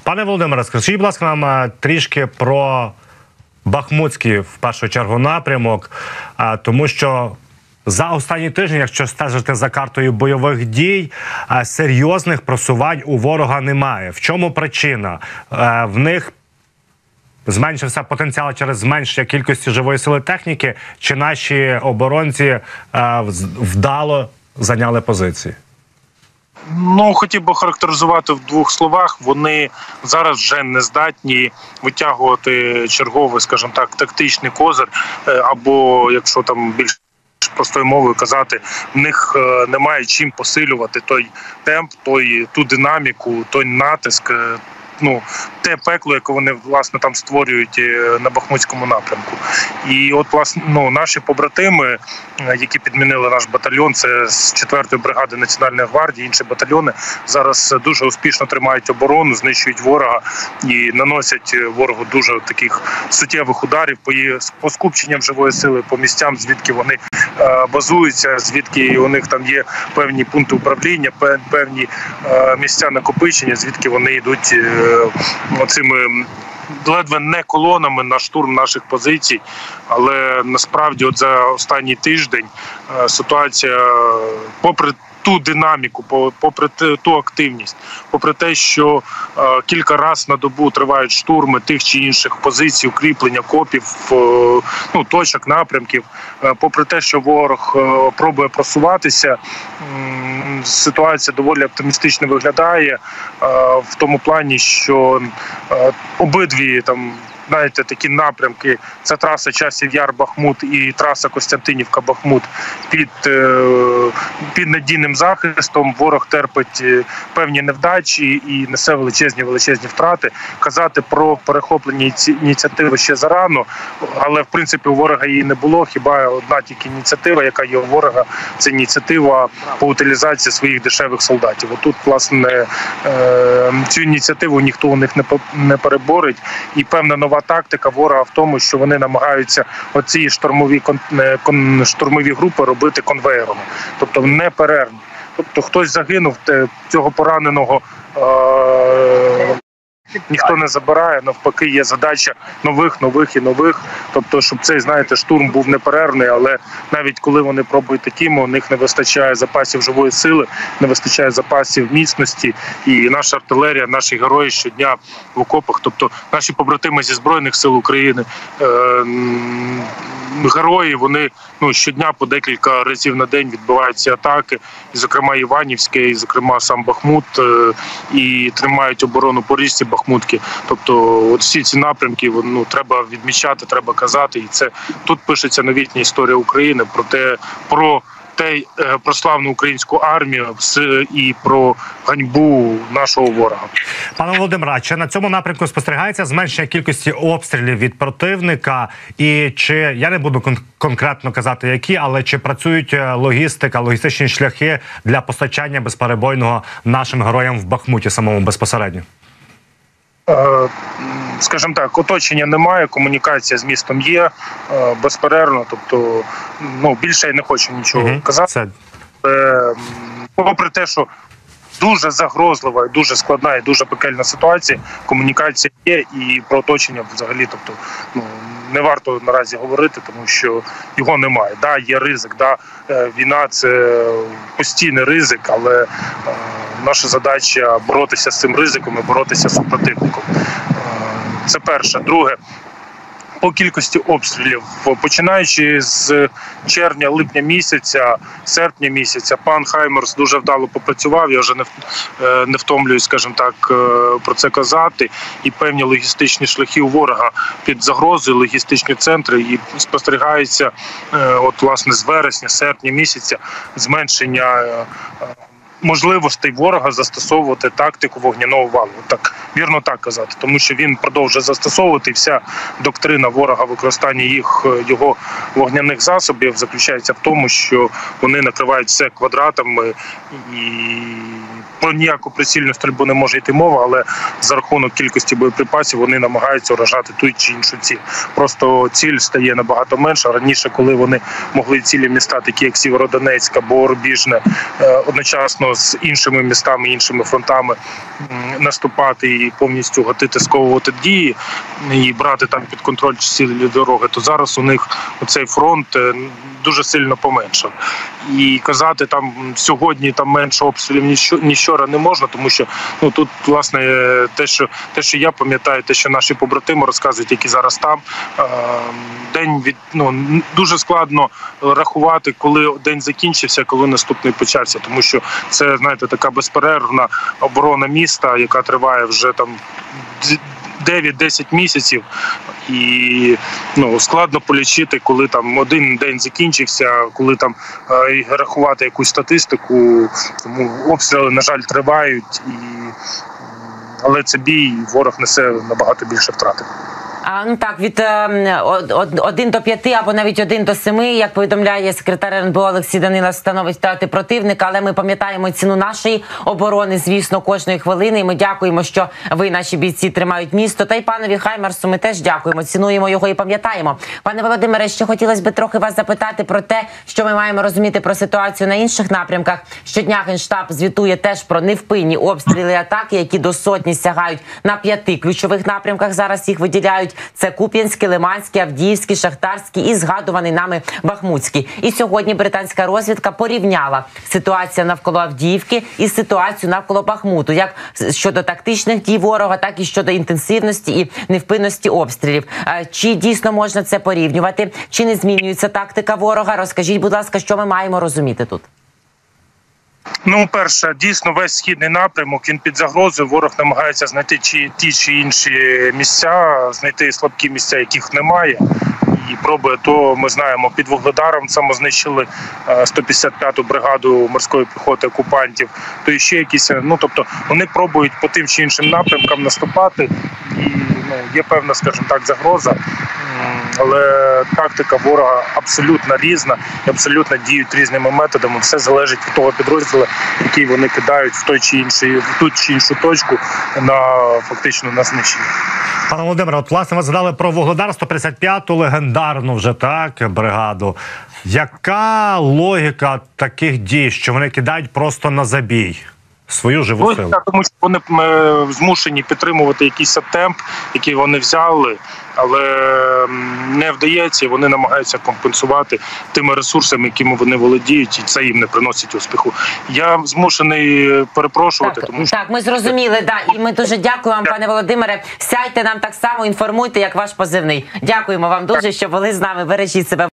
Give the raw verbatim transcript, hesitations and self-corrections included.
Пане Володимире, скажіть, будь ласка, нам трішки про Бахмутський, в першу чергу, напрямок, тому що за останні тижні, якщо стежити за картою бойових дій, серйозних просувань у ворога немає. В чому причина? В них зменшився потенціал через зменшення кількості живої сили техніки, чи наші оборонці вдало зайняли позиції? Ну, хотів би характеризувати в двох словах. Вони зараз вже не здатні витягувати черговий, скажімо так, тактичний козир, або, якщо там більш простою мовою казати, в них немає чим посилювати той темп, той, ту динаміку, той натиск, ну, те пекло, яке вони, власне, там створюють на Бахмутському напрямку. І от, власне, ну, наші побратими, які підмінили наш батальйон, це з четвертої бригади Національної гвардії, інші батальйони, зараз дуже успішно тримають оборону, знищують ворога і наносять ворогу дуже таких суттєвих ударів по, по скупченням живої сили, по місцям, звідки вони е, базуються, звідки у них там є певні пункти управління, певні е, місця накопичення, звідки вони йдуть е, оцими ледве не колонами на штурм наших позицій. Але насправді от за останній тиждень ситуація, попри ту динаміку, попри ту активність, попри те, що е, кілька разів на добу тривають штурми тих чи інших позицій, укріплення, копів, е, ну, точок, напрямків, е, попри те, що ворог е, пробує просуватися, е, ситуація доволі оптимістично виглядає е, в тому плані, що е, обидві там, знаєте, такі напрямки, це траса Часів Яр-Бахмут і траса Костянтинівка-Бахмут під, під надійним захистом. Ворог терпить певні невдачі і несе величезні-величезні втрати. Казати про перехоплення ініціативи ще зарано, але в принципі у ворога її не було. Хіба одна тільки ініціатива, яка є у ворога, це ініціатива по утилізації своїх дешевих солдатів. Отут, власне, цю ініціативу ніхто у них не переборить. І певна нова тактика ворога в тому, що вони намагаються оці штурмові, кон, штурмові групи робити конвеєром, тобто неперервно. Тобто хтось загинув, цього пораненого е ніхто не забирає, навпаки, є задача нових, нових і нових. Тобто, щоб цей, знаєте, штурм був неперервний, але навіть коли вони пробують такими, у них не вистачає запасів живої сили, не вистачає запасів міцності. І наша артилерія, наші герої щодня в окопах, тобто наші побратими зі Збройних сил України, е герої, вони ну, щодня по декілька разів на день відбивають ці атаки, і, зокрема, Іванівське, і, зокрема, сам Бахмут, і тримають оборону по річці Бахмутки. Тобто, от всі ці напрямки, ну, треба відмічати, треба казати, і це тут пишеться новітня історія України про те, про те, про славну українську армію і про ганьбу нашого ворога. Пане Володимире, а чи на цьому напрямку спостерігається зменшення кількості обстрілів від противника? І чи, я не буду кон конкретно казати які, але чи працюють логістика, логістичні шляхи для постачання безперебойного нашим героям в Бахмуті самому безпосередньо? Скажімо так, оточення немає, комунікація з містом є безперервно, тобто, ну, більше я не хочу нічого угу. казати. Це... Попри те, що дуже загрозлива, дуже складна і дуже пекельна ситуація, комунікація є і про оточення взагалі, тобто, ну, не варто наразі говорити, тому що його немає. Да, є ризик, да, війна – це постійний ризик, але наша задача боротися з цим ризиком і боротися з супротивником. Це перше. Друге, по кількості обстрілів. Починаючи з червня-липня місяця, серпня місяця, пан Хаймерс дуже вдало попрацював, я вже не, не втомлююсь, скажімо так, про це казати, і певні логістичні шляхи у ворога під загрозою, логістичні центри, і спостерігається, от, власне, з вересня, серпня місяця зменшення можливостей ворога застосовувати тактику вогняного валу. Так, вірно так казати, тому що він продовжує застосовувати, і вся доктрина ворога використання їх, його вогняних засобів заключається в тому, що вони накривають все квадратами і про ніяку прицільну стрільбу не може йти мова, але за рахунок кількості боєприпасів вони намагаються уражати ту чи іншу ціль. Просто ціль стає набагато менша. Раніше, коли вони могли цілі міста, такі як Сєвєродонецьк або Рубіжне, одночасно з іншими містами, іншими фронтами наступати і повністю гатити, сковувати дії і брати там під контроль цілі дороги, то зараз у них цей фронт дуже сильно поменшав. І казати там сьогодні там менше обстрілів ніщо, ніщора не можна, тому що ну тут власне те, що те, що я пам'ятаю, те, що наші побратими розказують, які зараз там, е, день від ну дуже складно рахувати, коли день закінчився, коли наступний почався, тому що це, знаєте, така безперервна оборона міста, яка триває вже там дев'ять-десять місяців, і ну складно полічити, коли там один день закінчився, коли там е, рахувати якусь статистику. Тому обстріли, на жаль, тривають, і але це бій, і ворог несе набагато більше втрати. А, ну так, від е, один до п'яти або навіть один до семи, як повідомляє секретар РНБО Олексій Данилов, становить втрати противника, але ми пам'ятаємо ціну нашої оборони, звісно, кожної хвилини, і ми дякуємо, що ви, наші бійці, тримають місто. Та й панові Хаймарсу ми теж дякуємо, цінуємо його і пам'ятаємо. Пане Володимире, ще хотілося б трохи вас запитати про те, що ми маємо розуміти про ситуацію на інших напрямках. Щодня Генштаб звітує теж про невпинні обстріли і атаки, які до сотні сягають на п'яти ключових напрямках. Зараз їх виділяють. Це Куп'янський, Лиманський, Авдіївський, Шахтарський і згадуваний нами Бахмутський. І сьогодні британська розвідка порівняла ситуацію навколо Авдіївки і ситуацію навколо Бахмуту, як щодо тактичних дій ворога, так і щодо інтенсивності і невпинності обстрілів. Чи дійсно можна це порівнювати? Чи не змінюється тактика ворога? Розкажіть, будь ласка, що ми маємо розуміти тут? Ну, перше, дійсно, весь східний напрямок, він під загрозою. Ворог намагається знайти чи ті чи інші місця, знайти слабкі місця, яких немає. І пробує, то ми знаємо, під Вугледаром самознищили сто п'ятдесят п'яту бригаду морської піхоти окупантів, то і ще якісь, ну, тобто, вони пробують по тим чи іншим напрямкам наступати, і ну, є певна, скажімо так, загроза, але тактика ворога абсолютно різна і абсолютно діють різними методами. Все залежить від того підрозділу, який вони кидають в той чи інший, в ту чи іншу точку на фактично на знищення. Пане Володимире, от власне ви згадали про Вугледар, сто п'ятдесят п'яту легендарну вже так бригаду. Яка логіка таких дій, що вони кидають просто на забій свою живу Ось, силу? так, тому що вони е, змушені підтримувати якийсь темп, який вони взяли, але не вдається, і вони намагаються компенсувати тими ресурсами, якими вони володіють, і це їм не приносить успіху. Я змушений перепрошувати, Так, тому що... так, ми зрозуміли, да, і ми дуже дякуємо вам, пане Володимире. Сядьте нам так само, інформуйте, як ваш позивний. Дякуємо вам дуже, що були з нами. Бережіть себе.